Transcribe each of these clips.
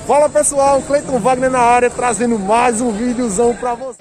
Fala pessoal, Cleiton Wagner na área, trazendo mais um videozão pra você.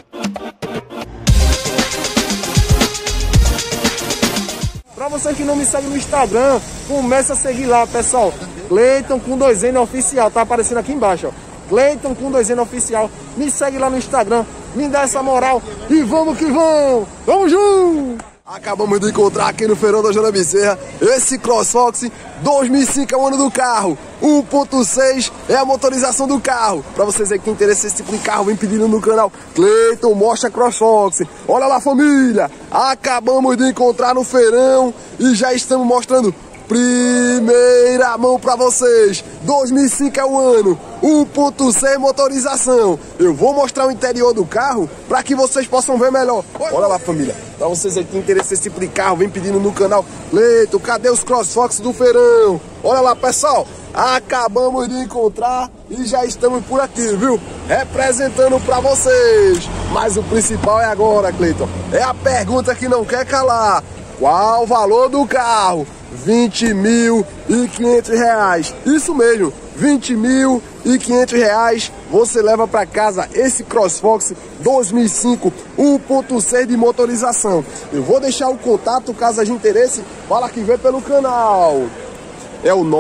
Pra vocês que não me seguem no Instagram, começa a seguir lá, pessoal. Cleiton com 2N oficial, tá aparecendo aqui embaixo, ó. Cleiton com 2N oficial. Me segue lá no Instagram, me dá essa moral e vamos que vamos! Vamos junto! Acabamos de encontrar aqui no Feirão da Joana Bezerra esse CrossFox 2005 é o ano do carro. 1.6 é a motorização do carro. Pra vocês aí que tem interesse nesse tipo de carro, vem pedindo no canal Cleiton Mostra CrossFox. Olha lá, família, acabamos de encontrar no feirão e já estamos mostrando primeira mão pra vocês. 2005 é o ano, 1.6 motorização. Eu vou mostrar o interior do carro para que vocês possam ver melhor. Olha lá, família, pra vocês aí que tem interesse nesse tipo de carro, vem pedindo no canal Cleiton, cadê os CrossFox do feirão? Olha lá, pessoal, acabamos de encontrar e já estamos por aqui, viu? Representando pra vocês. Mas o principal é agora, Cleiton, é a pergunta que não quer calar. Qual o valor do carro? R$20.500. Isso mesmo, R$20.500. Você leva para casa esse CrossFox 2005 1.6 de motorização. Eu vou deixar o contato caso haja interesse. Fala que vê pelo canal. É o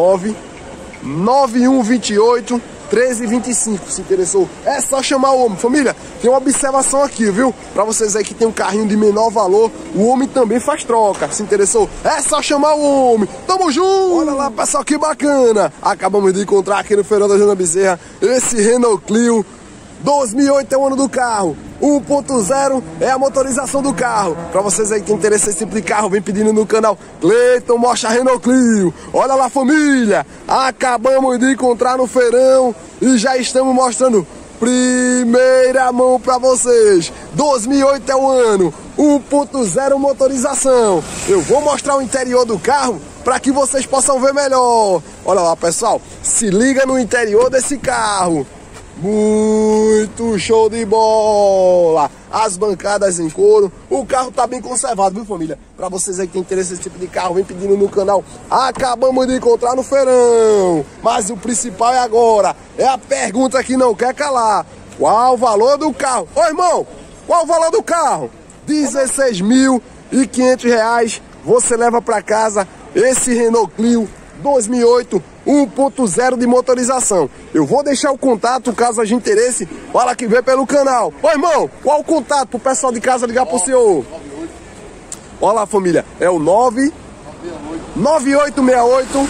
99128 1325, se interessou, é só chamar o homem. Família, tem uma observação aqui, viu? Pra vocês aí que tem um carrinho de menor valor, o homem também faz troca, se interessou, é só chamar o homem. Tamo junto! Olha lá, pessoal, que bacana! Acabamos de encontrar aqui no Feirão da Joana Bezerra esse Renault Clio 2008 é o ano do carro. 1.0 é a motorização do carro. Pra vocês aí que tem interesse nesse tipo de carro, vem pedindo no canal Cleiton Mostra Renault Clio. Olha lá, família, acabamos de encontrar no feirão e já estamos mostrando primeira mão pra vocês. 2008 é o ano, 1.0 motorização. Eu vou mostrar o interior do carro para que vocês possam ver melhor. Olha lá, pessoal, se liga no interior desse carro. Muito show de bola! As bancadas em couro, o carro tá bem conservado, viu, família? Pra vocês aí que tem interesse nesse tipo de carro, vem pedindo no canal. Acabamos de encontrar no feirão. Mas o principal é agora, é a pergunta que não quer calar. Qual o valor do carro? Ô, irmão, qual o valor do carro? R$16.500. Você leva pra casa esse Renault Clio 2008 1.0 de motorização. Eu vou deixar o contato caso haja interesse. Fala que vê pelo canal. Ô, irmão, qual o contato pro pessoal de casa ligar pro senhor? Olha lá, família, é o 9868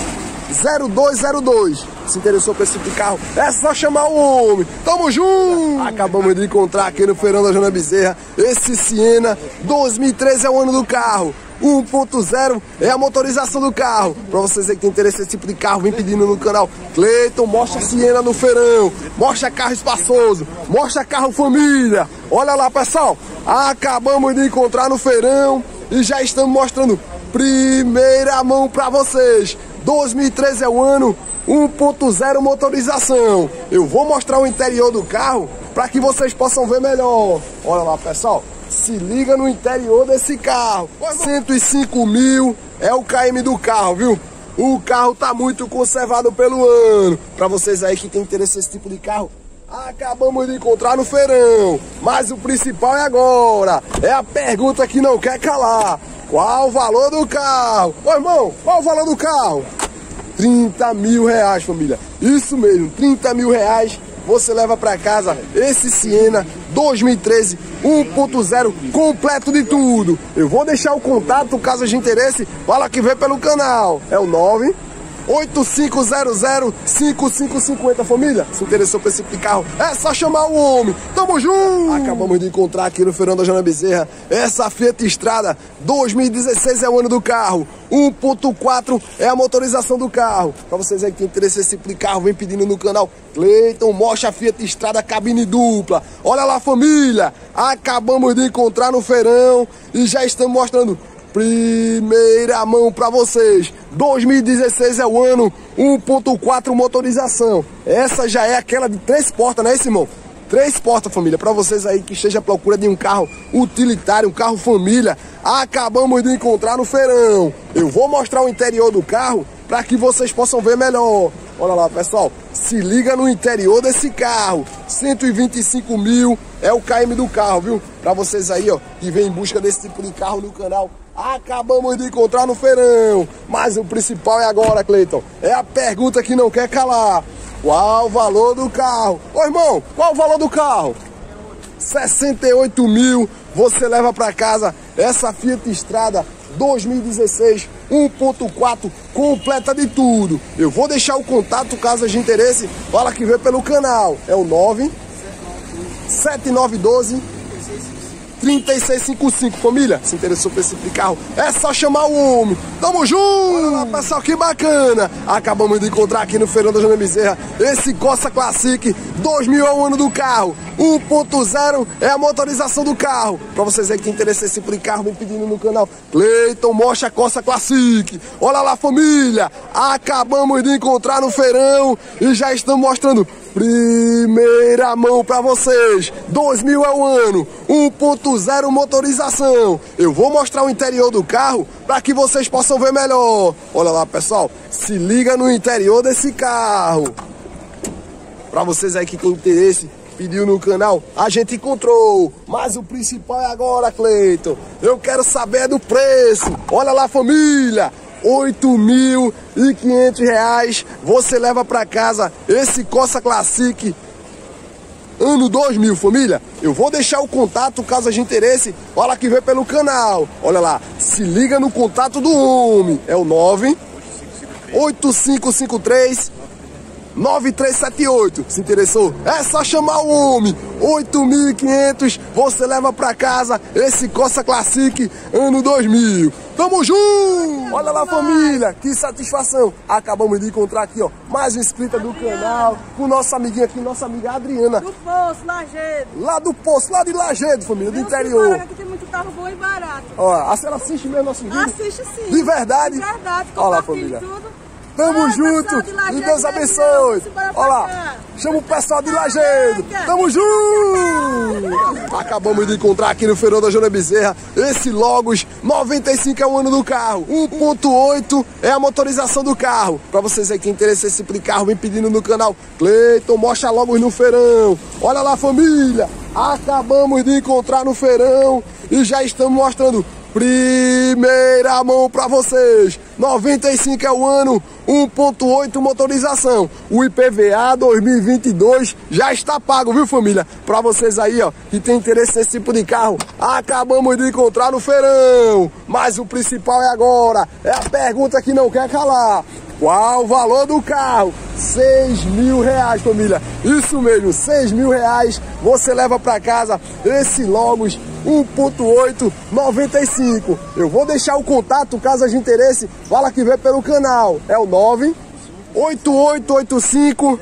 0202. Se interessou por esse tipo de carro, é só chamar o homem. Tamo junto! Acabamos de encontrar aqui no Feirão da Joana Bezerra esse Siena 2013 é o ano do carro. 1.0 é a motorização do carro. Pra vocês aí que tem interesse nesse tipo de carro, vem pedindo no canal Cleiton Mostra Siena no feirão. Mostra carro espaçoso, mostra carro família. Olha lá, pessoal, acabamos de encontrar no feirão e já estamos mostrando primeira mão pra vocês. 2013 é o ano, 1.0 motorização. Eu vou mostrar o interior do carro para que vocês possam ver melhor. Olha lá, pessoal, se liga no interior desse carro. 105 mil é o KM do carro, viu? O carro tá muito conservado pelo ano. Para vocês aí que tem interesse nesse tipo de carro, acabamos de encontrar no feirão. Mas o principal é agora, é a pergunta que não quer calar. Qual o valor do carro? Ô, irmão, qual o valor do carro? R$30.000, família. Isso mesmo, R$30.000. Você leva para casa esse Siena 2013 1.0 completo de tudo. Eu vou deixar o contato caso haja interesse. Fala que vê pelo canal. É o 985005550, família. Se interessou por esse tipo de carro, é só chamar o homem. Tamo junto! Acabamos de encontrar aqui no Feirão da Joana Bezerra essa Fiat Strada 2016 é o ano do carro. 1.4 é a motorização do carro. Pra vocês aí que tem interesse nesse tipo de carro, vem pedindo no canal Cleiton Mostra Fiat Strada cabine dupla. Olha lá, família, acabamos de encontrar no feirão e já estamos mostrando primeira mão pra vocês. 2016 é o ano, 1.4 motorização. Essa já é aquela de 3 portas, né, Simão? 3 portas, família, para vocês aí que esteja à procura de um carro utilitário, um carro família, acabamos de encontrar no feirão. Eu vou mostrar o interior do carro para que vocês possam ver melhor. Olha lá, pessoal, se liga no interior desse carro. 125 mil é o KM do carro, viu? Pra vocês aí, ó, que vem em busca desse tipo de carro no canal, acabamos de encontrar no feirão. Mas o principal é agora, Cleiton, é a pergunta que não quer calar. Qual o valor do carro? Ô, irmão, qual o valor do carro? 68 mil, você leva pra casa essa Fiat Strada 2016 1.4 completa de tudo. Eu vou deixar o contato caso haja interesse. Fala que vê pelo canal. É o 97912 3655, família. Se interessou por esse tipo de carro, é só chamar o homem. Tamo junto! Olha lá, pessoal, que bacana! Acabamos de encontrar aqui no feirão da Joana Bezerra esse Corsa Classic 2000 é o ano do carro. 1.0 é a motorização do carro. Pra vocês aí que tem interesse nesse tipo de carro, vem pedindo no canal. Cleiton, mostra a Corsa Classic. Olha lá, família! Acabamos de encontrar no feirão e já estamos mostrando primeira mão pra vocês. 2000 é o ano, 1.0 motorização. Eu vou mostrar o interior do carro para que vocês possam ver melhor. Olha lá, pessoal, se liga no interior desse carro. Para vocês aí que tem interesse, pediu no canal, a gente encontrou. Mas o principal é agora, Cleiton. Eu quero saber do preço. Olha lá, família. R$8.500 você leva para casa esse Corsa Classic ano 2000, família. Eu vou deixar o contato caso haja interesse. Olha que vê pelo canal. Olha lá, se liga no contato do homem. É o 98553 9378. Se interessou? É só chamar o homem. 8.500 você leva pra casa esse Corsa Classic ano 2000. Tamo junto! Olha lá, família, que satisfação. Acabamos de encontrar aqui, ó, mais uma inscrita do canal, com nossa amiguinha aqui, nossa amiga Adriana. Do Poço, Lajedo. Lá do Poço, lá de Lajedo, família, do interior. Aqui tem muito carro bom e barato. Ó, a senhora assiste mesmo nosso vídeo? Assiste sim. De verdade? De verdade. Olha lá, família. Tudo. Tamo junto e Deus abençoe. Olha lá, chama o pessoal de Lajedo. Tamo junto. Acabamos de encontrar aqui no feirão da Joana Bezerra esse Logos 95 é o ano do carro. 1.8 é a motorização do carro. Pra vocês aí que tem interesse nesse tipo de carro, vem pedindo no canal. Cleiton, mostra Logos no feirão. Olha lá, família. Acabamos de encontrar no feirão e já estamos mostrando primeira mão pra vocês. 95 é o ano, 1.8 motorização. O IPVA 2022 já está pago, viu, família? Pra vocês aí, ó, que tem interesse nesse tipo de carro, acabamos de encontrar no feirão. Mas o principal é agora, é a pergunta que não quer calar. Qual o valor do carro? R$6.000, família. Isso mesmo, R$6.000 você leva pra casa esse Logos 1.8 95. Eu vou deixar o contato caso haja interesse. Fala que vê pelo canal. É o 98885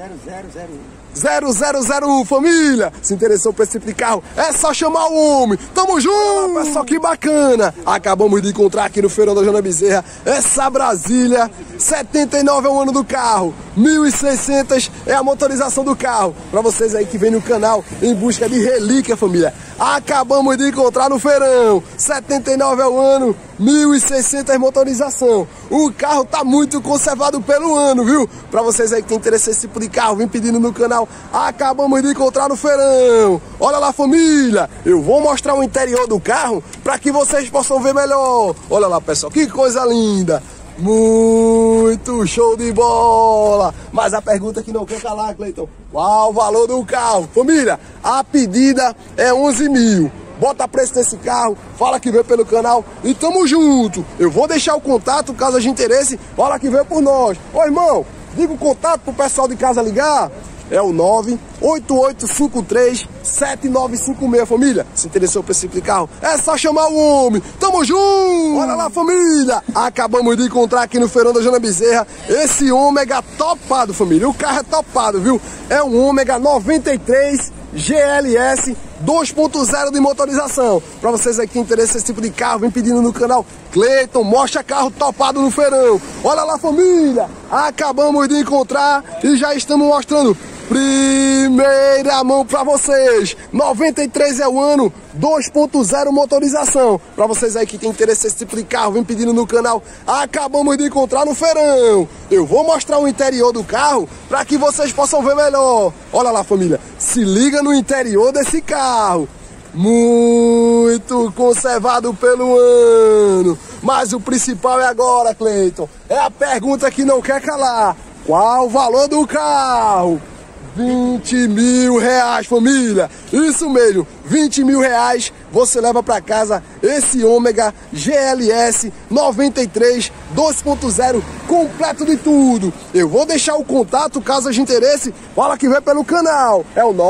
0001, família. Se interessou por esse tipo de carro, é só chamar o homem. Tamo junto, pessoal, que bacana. Acabamos de encontrar aqui no feirão da Joana Bezerra essa Brasília 79 é o ano do carro, 1.600 é a motorização do carro. Pra vocês aí que vem no canal em busca de relíquia, família, acabamos de encontrar no feirão. 79 é o ano, 1.600 motorização. O carro tá muito conservado pelo ano, viu? Pra vocês aí que tem interesse nesse tipo de carro, vem pedindo no canal. Acabamos de encontrar no feirão. Olha lá, família, eu vou mostrar o interior do carro pra que vocês possam ver melhor. Olha lá, pessoal, que coisa linda. Muito show de bola. Mas a pergunta que não quer calar, Cleiton, qual o valor do carro? Família, a pedida é 11 mil. Bota preço nesse carro, fala que veio pelo canal e tamo junto. Eu vou deixar o contato caso haja interesse, fala que veio por nós. Ô, irmão, diga o contato pro pessoal de casa ligar. É o 98853 7956, família. Se interessou por esse tipo de carro, é só chamar o homem. Tamo junto! Olha lá, família. Acabamos de encontrar aqui no feirão da Joana Bezerra esse Ômega topado, família. O carro é topado, viu? É um Ômega 93 GLS 2.0 de motorização. Pra vocês aí que tem interesse nesse tipo de carro, vem pedindo no canal. Cleiton, mostra carro topado no feirão. Olha lá, família. Acabamos de encontrar e já estamos mostrando Primeira mão pra vocês. 93 é o ano, 2.0 motorização. Pra vocês aí que tem interesse nesse tipo de carro, vem pedindo no canal. Acabamos de encontrar no feirão. Eu vou mostrar o interior do carro pra que vocês possam ver melhor. Olha lá, família. Se liga no interior desse carro. Muito conservado pelo ano. Mas o principal é agora, Cleiton. É a pergunta que não quer calar. Qual o valor do carro? 20 mil reais, família. Isso mesmo, 20 mil reais. Você leva para casa esse Ômega GLS 93 2.0 completo de tudo. Eu vou deixar o contato caso haja interesse. Fala que vem pelo canal. É o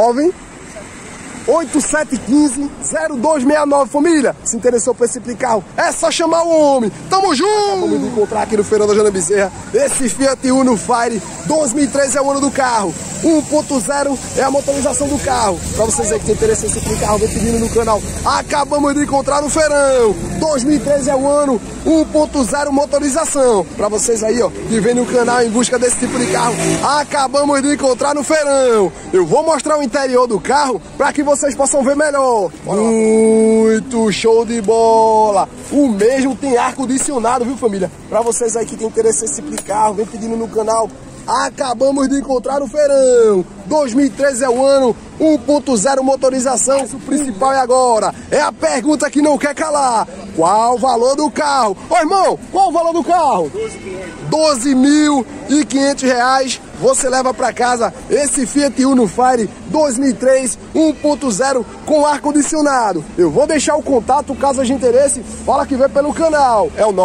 98715-0269, família. Se interessou por esse tipo de carro, é só chamar o homem. Tamo junto! Acabamos de encontrar aqui no feirão da Jana Bezerra esse Fiat Uno Fire 2013 é o ano do carro. 1.0 é a motorização do carro. Pra vocês aí que tem interesse nesse tipo de carro, vem pedindo no canal. Acabamos de encontrar no feirão. 2013 é o ano, 1.0 motorização. Pra vocês aí, ó, que vem no canal em busca desse tipo de carro, acabamos de encontrar no feirão. Eu vou mostrar o interior do carro pra que vocês possam ver melhor. Muito show de bola. O mesmo tem ar-condicionado, viu, família? Pra vocês aí que tem interesse nesse tipo de carro, vem pedindo no canal. Acabamos de encontrar no feirão. 2013 é o ano, 1.0 motorização. Mas o principal é agora. É a pergunta que não quer calar. Qual o valor do carro? Ô, irmão, qual o valor do carro? 12.500 reais. Você leva para casa esse Fiat Uno Fire 2003 1.0 com ar-condicionado. Eu vou deixar o contato caso haja interesse. Fala que vem pelo canal. É o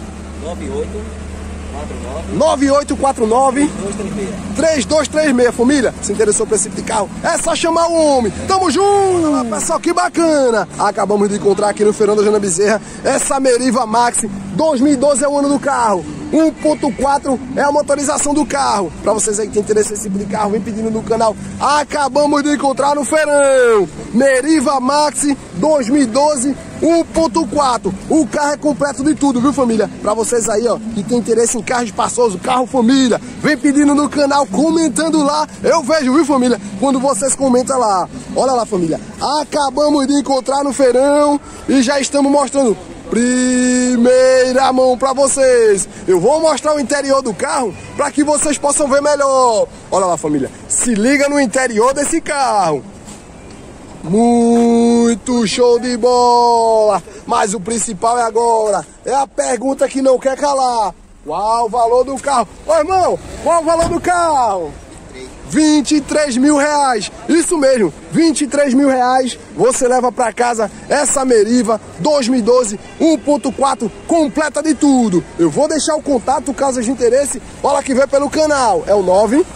9849-3236, família. Se interessou por esse tipo de carro, é só chamar o homem. Tamo junto! Olha lá, pessoal, que bacana! Acabamos de encontrar aqui no feirão da Jana Bezerra essa Meriva Max 2012 é o ano do carro. 1.4 é a motorização do carro. Pra vocês aí que tem interesse nesse tipo de carro, vem pedindo no canal. Acabamos de encontrar no feirão Meriva Max 2012 1.4. O carro é completo de tudo, viu, família? Pra vocês aí, ó, que tem interesse em carro espaçoso, carro família, vem pedindo no canal, comentando lá. Eu vejo, viu, família, quando vocês comentam lá. Olha lá, família. Acabamos de encontrar no feirão e já estamos mostrando primeira mão pra vocês. Eu vou mostrar o interior do carro pra que vocês possam ver melhor. Olha lá, família. Se liga no interior desse carro. Muito show de bola. Mas o principal é agora. É a pergunta que não quer calar. Qual o valor do carro? Ô, irmão, qual o valor do carro? 23 mil reais, isso mesmo, 23 mil reais, você leva para casa essa Meriva 2012 1.4 completa de tudo. Eu vou deixar o contato caso haja interesse, olha que vem pelo canal, é o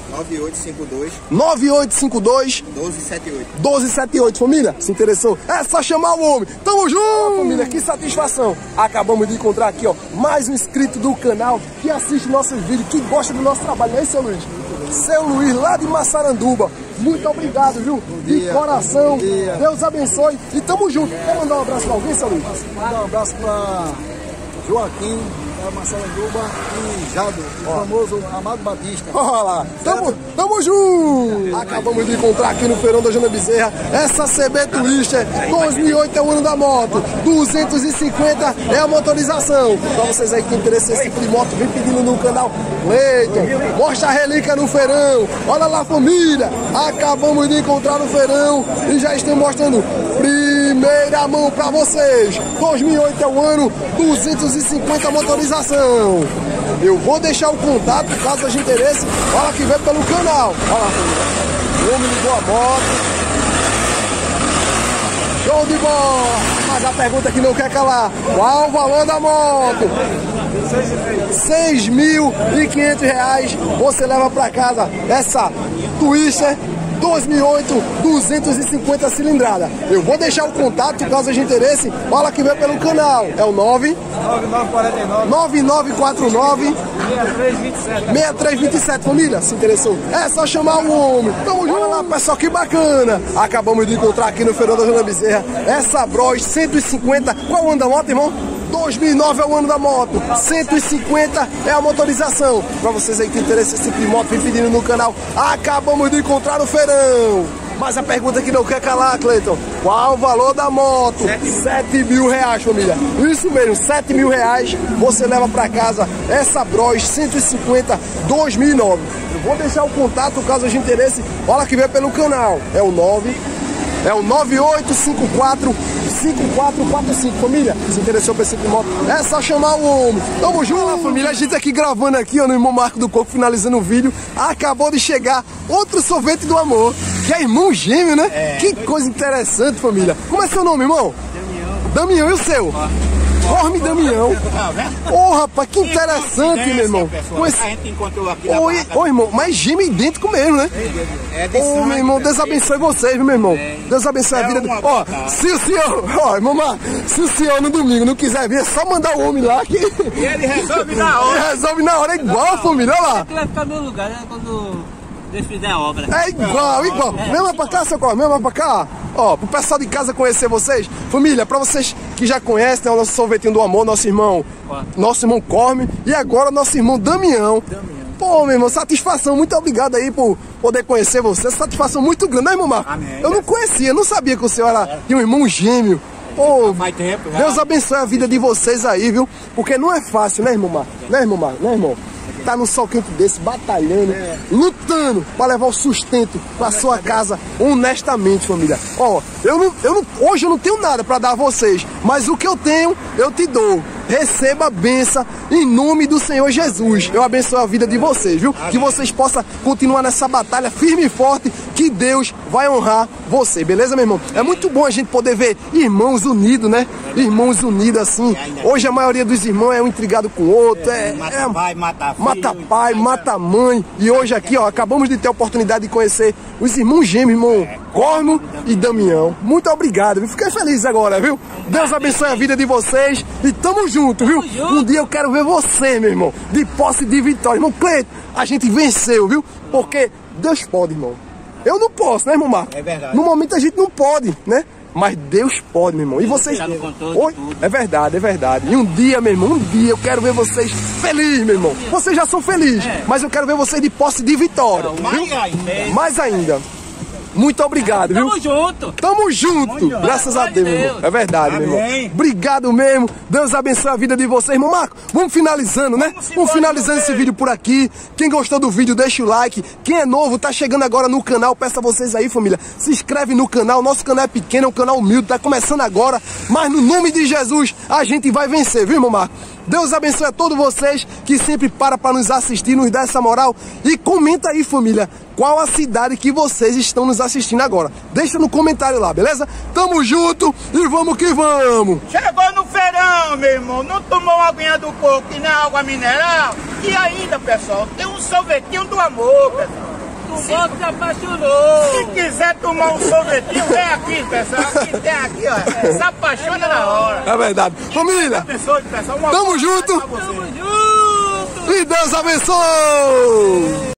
9852 1278, família, se interessou, é só chamar o homem. Tamo junto, família, que satisfação. Acabamos de encontrar aqui, ó, mais um inscrito do canal que assiste nossos vídeos, que gosta do nosso trabalho, não é isso, seu Luiz? Seu Luiz, lá de Massaranduba, muito obrigado, viu? De coração, Deus abençoe e tamo junto. Quer mandar um abraço pra alguém, seu Luiz? Mandar um abraço pra Joaquim, Massaranduba e Jado, o famoso Amado Batista. Olha lá, tamo junto! Acabamos de encontrar aqui no feirão da Jana Bezerra essa CB Twister 2008 é o ano da moto, 250 é a motorização. Pra vocês aí que tem interesse nesse tipo de moto, vem pedindo no canal Cleiton, mostra a relíquia no feirão. Olha lá, família, acabamos de encontrar no feirão e já estamos mostrando primeira mão pra vocês. 2008 é o ano, 250 motorização. Eu vou deixar o contato caso haja interesse. Olha que vem pelo canal. Olha lá, o homem ligou a moto. Show de bola. Mas a pergunta que não quer calar: qual o valor da moto? R$6.500. Você leva para casa essa Twister 2008, 250 cilindrada. Eu vou deixar o contato caso haja interesse. Fala que vem pelo canal. É o 9949 6327, família. Se interessou, é só chamar o homem. Tamo junto. Olha lá, pessoal, que bacana. Acabamos de encontrar aqui no feirão da Jana Bezerra essa Bros 150. Qual anda a moto, irmão? 2009 é o ano da moto, 150 é a motorização. Pra vocês aí que tem interesse nesse tipo de moto, vem pedindo no canal. Acabamos de encontrar no feirão. Mas a pergunta que não quer calar, Cleiton, qual o valor da moto? 7 mil reais, família. Isso mesmo, 7 mil reais. Você leva pra casa essa Bros 150 2009. Eu vou deixar o contato caso a gente interesse. Olha que vem pelo canal. É o 9854 5445, família. Se interessou por esse tipo de moto, é só chamar o homem. Tamo junto. Olá, família, a gente aqui gravando aqui, ó, no Irmão Marco do Coco, finalizando o vídeo. Acabou de chegar outro sorvete do amor, que é irmão gêmeo, né? Que coisa interessante, família. Como é seu nome, irmão? Damião, e o seu? Corme Damião. Ô, rapaz, que interessante, meu irmão. A gente encontrou aqui. Ô, irmão, mas gêmeo idêntico mesmo, né? Ô, meu irmão, Deus abençoe vocês, meu irmão. Deus abençoe a vida. Ó, se o senhor, ó, mamãe, se o senhor no domingo não quiser vir, é só mandar o homem lá que ele resolve na hora. Ele resolve na hora, é igual, família, olha lá. Ele vai ficar no meu lugar, né? Quando Deus fizer a obra. É igual, igual. Mesmo pra cá, seu Corme, mesmo pra cá. Ó, pro pessoal de casa conhecer vocês. Família, pra vocês que já conhecem, né, o nosso sorvetinho do amor, nosso irmão Corme. E agora nosso irmão Damião. Pô, meu irmão, satisfação, muito obrigado aí por poder conhecer você. Satisfação muito grande, né, irmão Marco? Eu não conhecia, não sabia que o senhor tinha um irmão gêmeo. Pô, Deus abençoe a vida de vocês aí, viu? Porque não é fácil, né, irmão Marco? Né, irmão Marco? Né, irmão? Tá num sol quente desse, batalhando, lutando para levar o sustento para sua casa honestamente, família. Ó, hoje eu não tenho nada para dar a vocês, mas o que eu tenho, eu te dou. Receba a benção em nome do Senhor Jesus. Eu abençoo a vida de vocês, viu? Que vocês possam continuar nessa batalha firme e forte, que Deus vai honrar você, beleza, meu irmão? É muito bom a gente poder ver irmãos unidos, né? Irmãos unidos assim. Hoje a maioria dos irmãos é um intrigado com o outro. Mata pai, mata filho. Mata pai, mata mãe. E hoje aqui, ó, acabamos de ter a oportunidade de conhecer os irmãos gêmeos, irmão Cormo e Damião. Muito obrigado, viu? Fiquei feliz agora, viu? Deus abençoe a vida de vocês e tamo junto, viu? Um dia eu quero ver você, meu irmão, de posse de vitória. Irmão Cleiton, a gente venceu, viu? Porque Deus pode, irmão. Eu não posso, né, irmão Marco? É verdade. No momento a gente não pode, né? Mas Deus pode, meu irmão. E vocês... É verdade, é verdade. E um dia, meu irmão, um dia eu quero ver vocês felizes, meu irmão. Vocês já são felizes, mas eu quero ver vocês de posse de vitória. Mais ainda. Muito obrigado, viu? Tamo junto. Tamo junto. Graças a Deus, meu irmão. É verdade, meu irmão. Obrigado mesmo. Deus abençoe a vida de vocês, irmão Marco. Vamos finalizando, né? Vamos finalizando esse vídeo por aqui. Quem gostou do vídeo, deixa o like. Quem é novo, tá chegando agora no canal, peço a vocês aí, família, se inscreve no canal. Nosso canal é pequeno, é um canal humilde, tá começando agora. Mas no nome de Jesus, a gente vai vencer, viu, irmão Marco? Deus abençoe a todos vocês que sempre para nos assistir, nos dá essa moral. E comenta aí, família, qual a cidade que vocês estão nos assistindo agora. Deixa no comentário lá, beleza? Tamo junto e vamos que vamos! Chegou no feirão, meu irmão, não tomou uma aguinha do coco e nem água mineral? E ainda, pessoal, tem um sorvetinho do amor, pessoal. Se apaixonou. Se quiser tomar um sorvetinho, vem aqui, pessoal. Aqui tem aqui, ó. Se apaixona na hora. É verdade. Família, Pessoal, pessoal, tamo junto pra vocês. Tamo junto. e Deus abençoe!